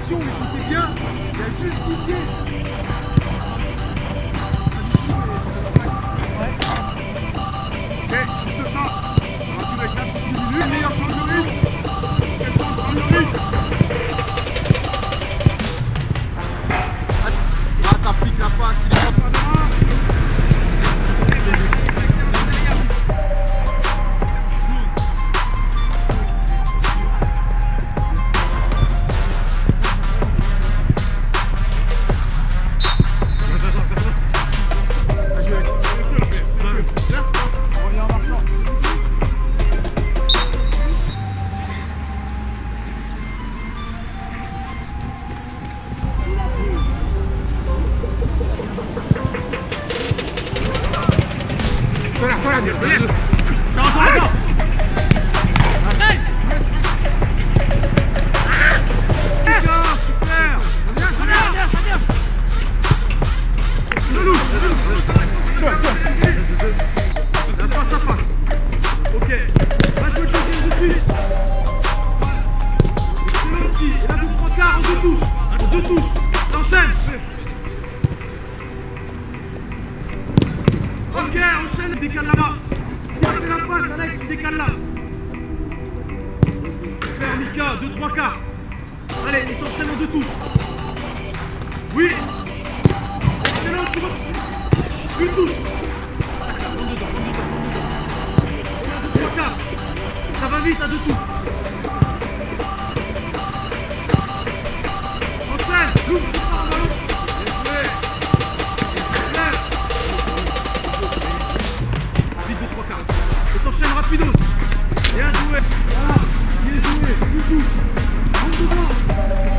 attention, écoutez bien, il y a juste 10 pieds. Ok, juste ça. On va jouer 4-6 minutes. Meilleur temps de rythme. Quel temps de prendre le rythme? Là, t'appliques la passe, il est pas de main. Ok, enchaîne, décale là-bas. Gardez la passe, Alex, tu décales là. Super, Mika, 2-3 quarts. Allez, et t'enchaînes en 2 touches. Oui. Excellent, tu vois. Une touche. Rentre dedans. Et là, 2-3 quarts. Ça va vite à 2 touches. Enchaîne, l'ouvre, tu pars en ballon. Et t'enchaînes rapidos. Bien joué. Voilà. Bien joué. Une touche. Rentre dedans.